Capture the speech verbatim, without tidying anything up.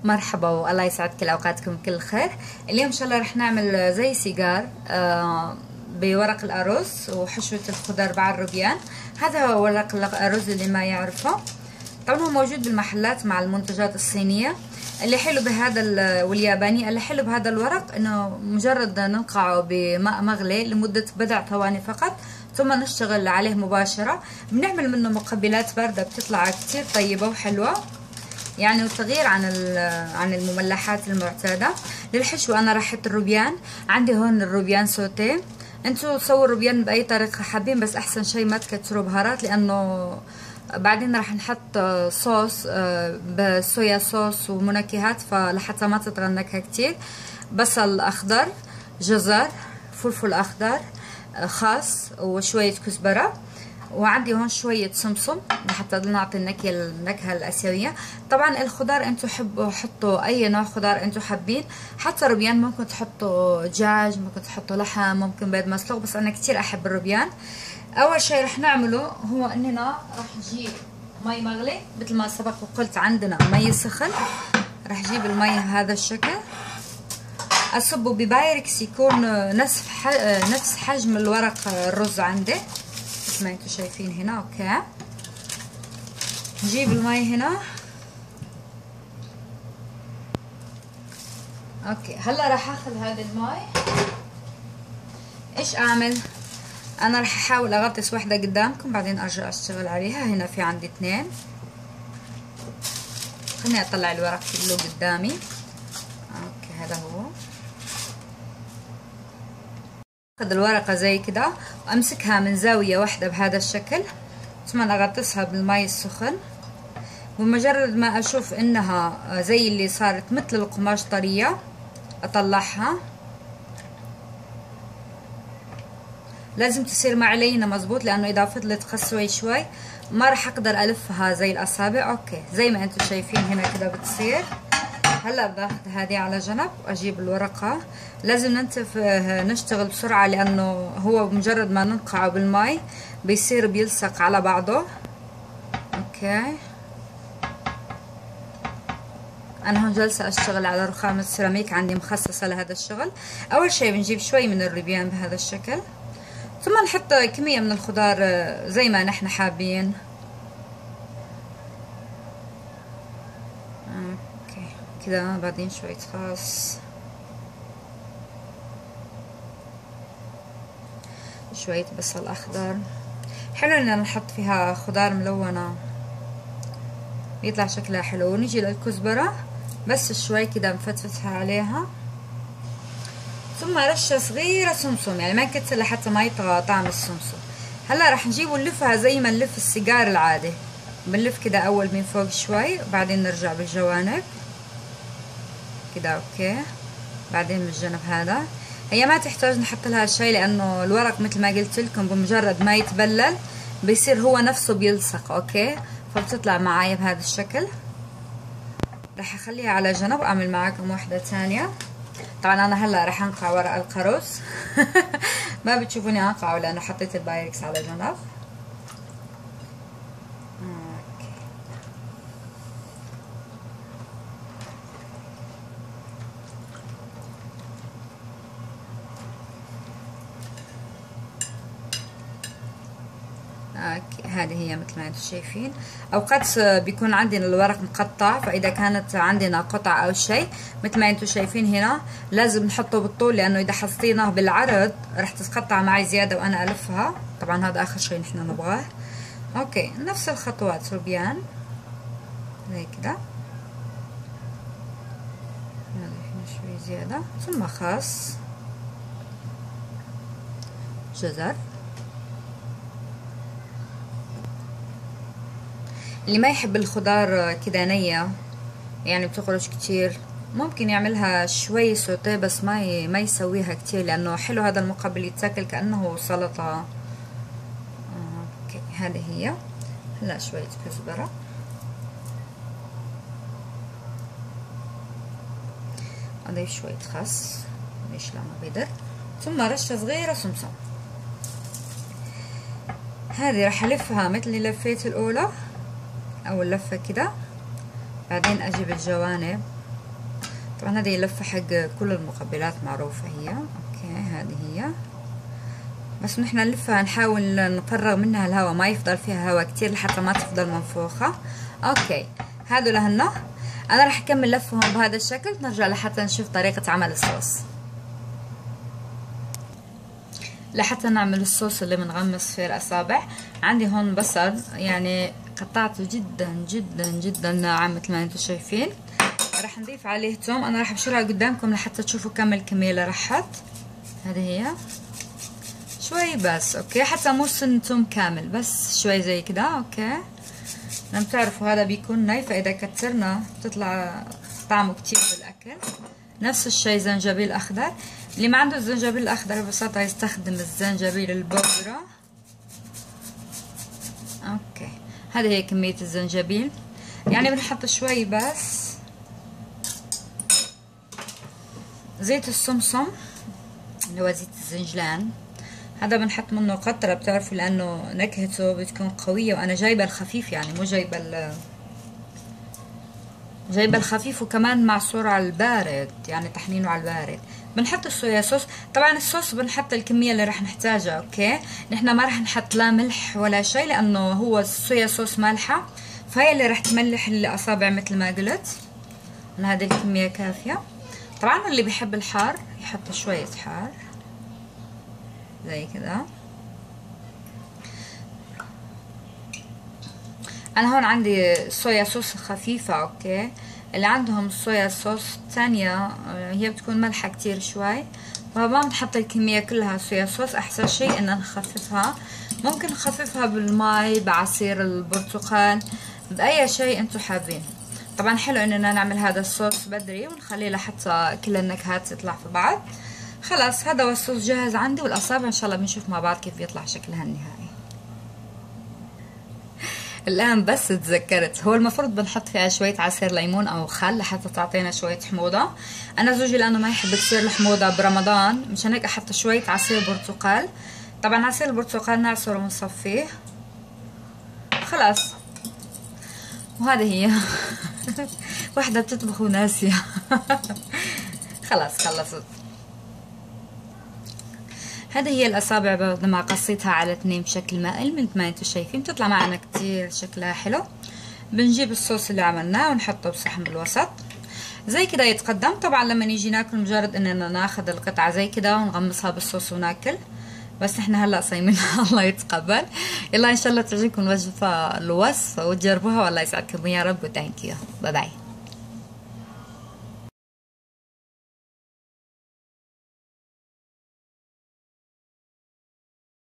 مرحبا والله يسعد كل اوقاتكم بكل خير. اليوم ان شاء الله رح نعمل زي سيجار آه بورق الارز وحشوة الخضر مع الروبيان. هذا هو ورق الارز اللي ما يعرفه، طبعا هو موجود بالمحلات مع المنتجات الصينية. اللي حلو بهذا والياباني اللي حلو بهذا الورق انه مجرد ننقعه بماء مغلي لمدة بضع ثواني فقط ثم نشتغل عليه مباشرة. بنعمل منه مقبلات باردة بتطلع كتير طيبة وحلوة، يعني والتغيير عن عن المملحات المعتادة. للحشو انا راح احط الروبيان، عندي هون الروبيان سوتيه. انتوا تسووا الروبيان باي طريقة حابين، بس احسن شيء ما تكتروا بهارات لانه بعدين راح نحط صوص بصويا صوص ومنكهات، فلحتى ما تطغى النكهة كتير. بصل اخضر، جزر، فلفل اخضر، خاص، وشوية كزبرة، وعندي هون شوية سمسم لحتى نعطي النكهة النكهة الآسيوية. طبعا الخضار انتوا حبوا حطوا اي نوع خضار انتوا حابين، حتى روبيان ممكن تحطوا دجاج، ممكن تحطوا لحم، ممكن بيض مسلوق، بس انا كتير احب الروبيان. اول شيء رح نعمله هو اننا رح نجيب مي مغلي مثل ما سبق وقلت، عندنا مي سخن. رح اجيب المي هذا الشكل، اصبه ببايركس يكون نفس نفس حجم الورق الرز عندي مثل ما انتم شايفين هنا. اوكي، نجيب المي هنا. اوكي، هلا راح اخذ هذا المي. ايش اعمل؟ انا راح احاول اغطس واحدة قدامكم بعدين ارجع اشتغل عليها. هنا في عندي اثنين، خليني اطلع الورق كله قدامي. اوكي، هذا هو. اخذ الورقة زي كده وامسكها من زاوية واحدة بهذا الشكل، ثم اغطسها بالماء السخن. ومجرد ما اشوف انها زي اللي صارت مثل القماش طرية اطلعها. لازم تصير مع لينة مزبوط، لانه اذا فضلت خسوي شوي ما راح اقدر الفها زي الاصابع. اوكي، زي ما انتم شايفين هنا كده بتصير. هلا باخذ هذه على جنب واجيب الورقة. لازم ننتبه نشتغل بسرعة لانه هو بمجرد ما ننقعه بالماء بيصير بيلصق على بعضه. اوكي، انا هون جالسة اشتغل على رخامة سيراميك عندي مخصصة لهذا الشغل. اول شيء بنجيب شوي من الروبيان بهذا الشكل، ثم نحط كمية من الخضار زي ما نحن حابين. اوكي كده، بعدين شوية خاص، شوية بصل اخضر. حلو ان نحط فيها خضار ملونة بيطلع شكلها حلو. ونجي للكزبرة بس شوي كده نفتفتها عليها، ثم رشة صغيرة سمسم، يعني ما نكتر لحتى ما يطغى طعم السمسم. هلا رح نجيب ونلفها زي ما نلف السيجار العادي، بنلف كده اول من فوق شوي وبعدين نرجع بالجوانب كده. اوكي، بعدين من الجنب هذا. هي ما تحتاج نحط لها شيء لانه الورق مثل ما قلت لكم بمجرد ما يتبلل بيصير هو نفسه بيلصق. اوكي، فبتطلع معايا بهذا الشكل. رح اخليها على جنب واعمل معاكم واحدة ثانية. طبعا انا هلا رح انقع ورق القرص ما بتشوفوني انقعه لانه حطيت البايركس على جنب. اوكي، هذه هي مثل ما انتم شايفين. اوقات بيكون عندنا الورق مقطع، فاذا كانت عندنا قطع او شيء مثل ما انتم شايفين هنا لازم نحطه بالطول، لانه اذا حطيناه بالعرض راح تتقطع معي زياده وانا الفها. طبعا هذا اخر شيء نحن نبغاه. اوكي، نفس الخطوات. روبيان زي كده، هذا هنا شوي زياده، ثم خاص، جزر. اللي ما يحب الخضار كده نية يعني بتخرج كتير ممكن يعملها شوي سوتيه، بس ما ي... ما يسويها كتير لانه حلو هذا المقبل يتاكل كأنه سلطة. اوكي، هذه هي. هلا شوية كزبرة، اضيف شوية خس ليش لا ما بيقدر، ثم رشة صغيرة سمسم. هذه راح الفها مثل اللي لفيت الاولى اول لفة كده، بعدين اجيب الجوانب طبعا هذه لفة حق كل المقبلات معروفة هي. اوكي هذه هي، بس نحن نلفها نحاول نفرغ منها الهواء، ما يفضل فيها هواء كتير لحتى ما تفضل منفوخة. اوكي هادو لهنا. انا راح اكمل لفهم بهذا الشكل، نرجع لحتى نشوف طريقة عمل الصوص. لحتى نعمل الصوص اللي بنغمس فيه الاصابع، عندي هون بصل يعني قطعته جدا جدا جدا ناعم مثل ما انتم شايفين. راح نضيف عليه توم، انا راح ابشرها قدامكم لحتى تشوفوا كم الكمية اللي رحت. هذه هي شوي بس، اوكي، حتى مو سن توم كامل، بس شوي زي كده. اوكي لما تعرفوا هذا بيكون ني، فاذا كترنا بتطلع طعمه كتير بالاكل. نفس الشيء زنجبيل اخضر، اللي ما عنده الزنجبيل الاخضر ببساطه يستخدم الزنجبيل البودره. اوكي هذه هي كميه الزنجبيل، يعني بنحط شوي بس. زيت السمسم اللي هو زيت الزنجلان، هذا بنحط منه قطرة، بتعرفوا لأنه نكهته بتكون قوية، وأنا جايبة الخفيف يعني مو جايبة ال جايبة الخفيف، وكمان معصور على البارد يعني طحنينه على البارد. بنحط الصويا صوص، طبعا الصوص بنحط الكمية اللي رح نحتاجها. اوكي نحن ما رح نحط لا ملح ولا شيء، لأنه هو الصويا صوص مالحة، فهي اللي رح تملح الأصابع مثل ما قلت. أنا هذه الكمية كافية. طبعا اللي بيحب الحار يحط شوية حار زي كده. انا هون عندي صويا صوص خفيفة. اوكي اللي عندهم صويا صوص تانية هي بتكون ملحة كتير شوي، فما بنحط الكمية كلها صويا صوص. احسن شيء ان نخففها، ممكن نخففها بالماء، بعصير البرتقال، باي شيء انتم حابين. طبعا حلو اننا نعمل هذا الصوص بدري ونخليه لحتى كل النكهات تطلع في بعض. خلاص هذا هو الصوص جاهز عندي، والاصابع ان شاء الله بنشوف مع بعض كيف يطلع شكلها النهائي. الان بس تذكرت، هو المفروض بنحط فيها شويه عصير ليمون او خل لحتى تعطينا شويه حموضه. انا زوجي لانه ما يحب كثير الحموضه برمضان، مشان هيك احط شويه عصير برتقال. طبعا عصير البرتقال نعصره ونصفيه. خلاص وهذه هي واحده بتطبخ وناسيه. خلاص خلصت. هذه هي الأصابع بعد ما قصيتها على اثنين بشكل مائل مثل ما انتم شايفين، بتطلع معنا كتير شكلها حلو. بنجيب الصوص اللي عملناه ونحطه بصحن بالوسط زي كده يتقدم. طبعا لما نيجي ناكل مجرد اننا ناخذ القطعة زي كده ونغمسها بالصوص وناكل، بس نحن هلا صايمينها. الله يتقبل. يلا ان شاء الله تعجبكم الوصفة الوصفة وتجربوها، والله يسعدكم يا رب، وثانك يو. باي باي.